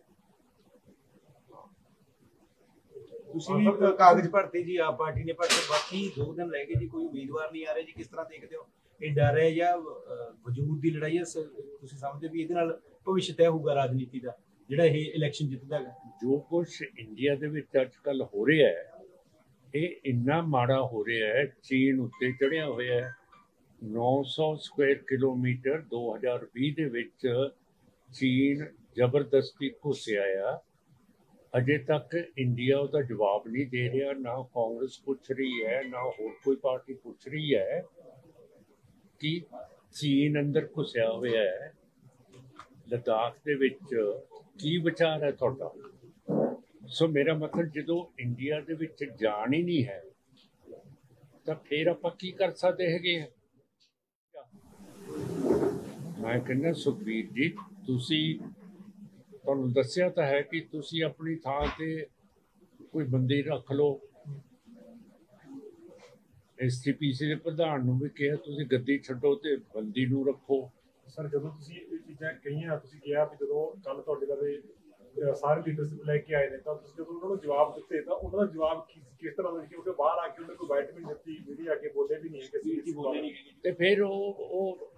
Speaker 1: ਤੁਸੀਂ ਵੀ ਕਾਗਜ਼ ਭਰਤੇ ਜੀ ਆਪ ਪਾਰਟੀ ਨੇ, ਪਰ ਬਾਕੀ ਦੋ ਦਿਨ ਰਹਿ ਗਏ ਜੀ, ਕੋਈ ਉਮੀਦਵਾਰ ਨਹੀਂ ਆ ਰਿਹਾ ਜੀ, ਕਿਸ ਤਰ੍ਹਾਂ ਦੇਖਦੇ ਹੋ? ਇਹ ਡਰ ਹੈ ਜਾਂ ਵਜੂਦ ਦੀ ਲੜਾਈ ਹੈ? ਤੁਸੀਂ ਸਮਝਦੇ ਵੀ ਇਹਦੇ ਨਾਲ ਭਵਿੱਖ ਤੈਅ ਹੋਊਗਾ ਰਾਜਨੀਤੀ ਦਾ, ਜਿਹੜਾ ਇਹ ਇਲੈਕਸ਼ਨ ਜਿੱਤਦਾ ਹੈ?
Speaker 2: ਜੋ ਕੁਛ ਇੰਡੀਆ ਦੇ ਵਿੱਚ ਅੱਜ ਕੱਲ੍ਹ ਹੋ ਰਿਹਾ ਹੈ, ਇਹ ਇੰਨਾ ਮਾੜਾ ਹੋ ਰਿਹਾ ਹੈ। ਚੀਨ ਉੱਤੇ ਚੜ੍ਹਿਆ ਹੋਇਆ ਹੈ, ਨੌ ਸੌ ਸਕੁਆਇਰ ਕਿਲੋਮੀਟਰ ਦੋ ਹਜ਼ਾਰ ਵੀਹ ਦੇ ਵਿੱਚ ਚੀਨ ਜ਼ਬਰਦਸਤੀ ਘੁਸਿਆ ਆ। ਅਜੇ ਤੱਕ ਇੰਡੀਆ ਉਹਦਾ ਜਵਾਬ ਨਹੀਂ ਦੇ ਰਿਹਾ, ਨਾ ਕਾਂਗਰਸ ਪੁੱਛ ਰਹੀ ਹੈ, ਨਾ ਹੋਰ ਕੋਈ ਪਾਰਟੀ ਪੁੱਛ ਰਹੀ ਹੈ ਕਿ ਚੀਨ ਅੰਦਰ ਘੁਸਿਆ ਹੋਇਆ ਹੈ। ਲਦਾਖ ਦੇ ਵਿੱਚ ਕੀ ਵਿਚਾਰ ਹੈ ਤੁਹਾਡਾ? ਸੋ ਮੇਰਾ ਮਤਲਬ ਜਦੋਂ ਇੰਡੀਆ ਦੇ ਵਿੱਚ ਜਾਣ ਹੀ ਨਹੀਂ ਹੈ ਤਾਂ ਫਿਰ ਆਪਾਂ ਕੀ ਕਰ ਸਕਦੇ ਹੈਗੇ ਆ? ਮੈਂ ਕਹਿੰਦਾ ਸੁਖਬੀਰ ਜੀ, ਤੁਸੀਂ, ਤੁਹਾਨੂੰ ਦੱਸਿਆ ਤਾਂ ਹੈ ਕਿ ਤੁਸੀਂ ਆਪਣੀ ਥਾਂ ਤੇ ਕੋਈ ਬੰਦੇ ਰੱਖ ਲਓ। ਐਸ ਟੀ ਪੀ ਸੀ ਦੇ ਪ੍ਰਧਾਨ ਨੂੰ ਵੀ ਕਿਹਾ ਤੁਸੀਂ ਗੱਦੀ ਛੱਡੋ ਤੇ ਬੰਦੀ ਨੂੰ ਰੱਖੋ।
Speaker 6: ਸਰ, ਜਦੋਂ ਤੁਸੀਂ ਇਹ ਚੀਜ਼ਾਂ ਕਹੀਆਂ, ਤੁਸੀਂ ਕਿਹਾ ਵੀ ਜਦੋਂ ਕੱਲ ਤੁਹਾਡੇ ਬਾਰੇ ਸਾਰੇ ਲੀਡਰਸ਼ਿਪ ਲੈ ਕੇ ਆਏ ਨੇ, ਤਾਂ ਤੁਸੀਂ ਜਦੋਂ ਉਹਨਾਂ ਨੂੰ ਜਵਾਬ ਦਿੱਤੇ ਤਾਂ ਉਹਨਾਂ ਦਾ ਜਵਾਬ ਕਿਸ ਤਰ੍ਹਾਂ ਦਾ ਸੀ? ਕਿਉਂਕਿ ਬਾਹਰ ਆ ਕੇ ਉਹਨੇ ਕੋਈ ਵਾਈਟਮਿਨ ਦਿੱਤੀ, ਵੀਡੀਓ ਆ ਕੇ ਬੋਲੇ ਵੀ ਨਹੀਂ ਕਿ ਬੋਲੇ ਨਹੀਂ,
Speaker 2: ਤੇ ਫਿਰ ਉਹ ਉਹ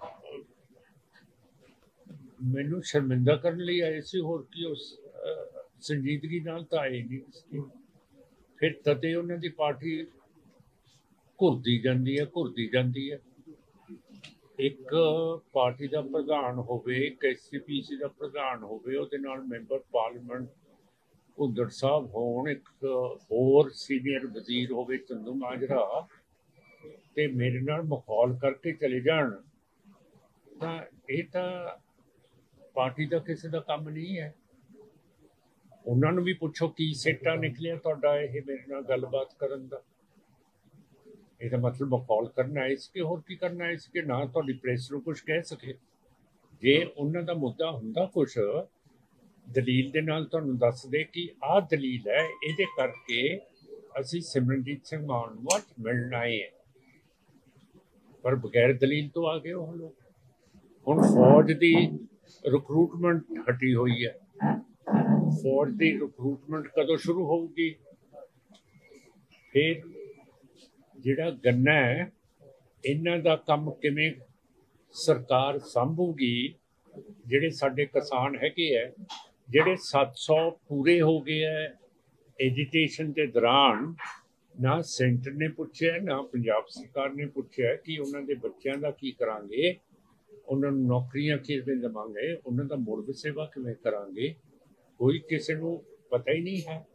Speaker 2: ਮੈਨੂੰ ਸ਼ਰਮਿੰਦਾ ਕਰਨ ਲਈ ਆਏ ਸੀ, ਹੋਰ ਕੀ ਉਸ ਸੰਜੀਦਗੀ ਨਾਲ ਤਾਂ ਆਏ ਨਹੀਂ। ਫਿਰ ਤਦੇ ਉਹਨਾਂ ਦੀ ਪਾਰਟੀ ਘੁਰਦੀ ਜਾਂਦੀ ਹੈ ਘੁਰਦੀ ਜਾਂਦੀ ਹੈ ਇੱਕ ਪਾਰਟੀ ਦਾ ਪ੍ਰਧਾਨ ਹੋਵੇ, ਇੱਕ ਐਸ ਸੀ ਪੀ ਸੀ ਦਾ ਪ੍ਰਧਾਨ ਹੋਵੇ, ਉਹਦੇ ਨਾਲ ਮੈਂਬਰ ਪਾਰਲੀਮੈਂਟ ਭੁੱਦੜ ਸਾਹਿਬ ਹੋਣ, ਇੱਕ ਹੋਰ ਸੀਨੀਅਰ ਵਜ਼ੀਰ ਹੋਵੇ ਚੰਦੂ ਮਾਜਰਾ, ਤੇ ਮੇਰੇ ਨਾਲ ਮਖੌਲ ਕਰਕੇ ਚਲੇ ਜਾਣ, ਤਾਂ ਇਹ ਤਾਂ ਪਾਰਟੀ ਦਾ ਕਿਸੇ ਦਾ ਕੰਮ ਨਹੀਂ ਹੈ। ਉਹਨਾਂ ਨੂੰ ਵੀ ਪੁੱਛੋ ਕੀ ਸਿੱਟਾ ਨਿਕਲਿਆ ਤੁਹਾਡਾ ਇਹ ਮੇਰੇ ਨਾਲ ਗੱਲਬਾਤ ਕਰਨ ਦਾ। ਇਹਦਾ ਮਤਲਬ ਮਖੌਲ ਕਰਨਾ ਇਸ ਕਿ ਹੋਰ ਕੀ ਕਰਨਾ ਇਸ ਕਿ ਨਾ ਤੁਹਾਡੀ ਪ੍ਰੈਸ ਨੂੰ ਕੁਝ ਕਹਿ ਸਕੇ। ਜੇ ਉਹਨਾਂ ਦਾ ਮੁੱਦਾ ਹੁੰਦਾ ਕੁਛ ਦਲੀਲ ਦੇ ਨਾਲ ਤੁਹਾਨੂੰ ਦੱਸ ਦੇ ਕਿ ਆਹ ਦਲੀਲ ਹੈ, ਇਹਦੇ ਕਰਕੇ ਅਸੀਂ ਸਿਮਰਨਜੀਤ ਸਿੰਘ ਮਾਨ ਨੂੰ ਅੱਜ ਮਿਲਣ ਆਏ ਹਾਂ, ਪਰ ਬਗੈਰ ਦਲੀਲ ਤੋਂ ਆ ਗਏ ਉਹ ਲੋਕ। ਹੁਣ ਫੌਜ ਦੀ ਰਿਕਰੂਟਮੈਂਟ ਹਟੀ ਹੋਈ ਹੈ, ਫੌਜ ਦੀ ਰਿਕਰੂਟਮੈਂਟ ਕਦੋਂ ਸ਼ੁਰੂ ਹੋਊਗੀ? ਫਿਰ ਜਿਹੜਾ ਗੰਨਾ ਹੈ ਇਹਨਾਂ ਦਾ ਕੰਮ ਕਿਵੇਂ ਸਰਕਾਰ ਸੰਭੂਗੀ? ਜਿਹੜੇ ਸਾਡੇ ਕਿਸਾਨ ਹੈਗੇ ਹੈ, ਜਿਹੜੇ ਸੱਤ ਸੌ ਪੂਰੇ ਹੋ ਗਏ ਹੈ ਐਜੀਟੇਸ਼ਨ ਦੇ ਦੌਰਾਨ, ਨਾ ਸੈਂਟਰ ਨੇ ਪੁੱਛਿਆ ਨਾ ਪੰਜਾਬ ਸਰਕਾਰ ਨੇ ਪੁੱਛਿਆ ਕਿ ਉਹਨਾਂ ਦੇ ਬੱਚਿਆਂ ਦਾ ਕੀ ਕਰਾਂਗੇ, ਉਹਨਾਂ ਨੂੰ ਨੌਕਰੀਆਂ ਕਿਵੇਂ ਦੇਵਾਂਗੇ, ਉਹਨਾਂ ਦਾ ਮੁੜ ਵਸੇਵਾ ਕਿਵੇਂ ਕਰਾਂਗੇ। ਕੋਈ ਕਿਸੇ ਨੂੰ ਪਤਾ ਹੀ ਨਹੀਂ ਹੈ।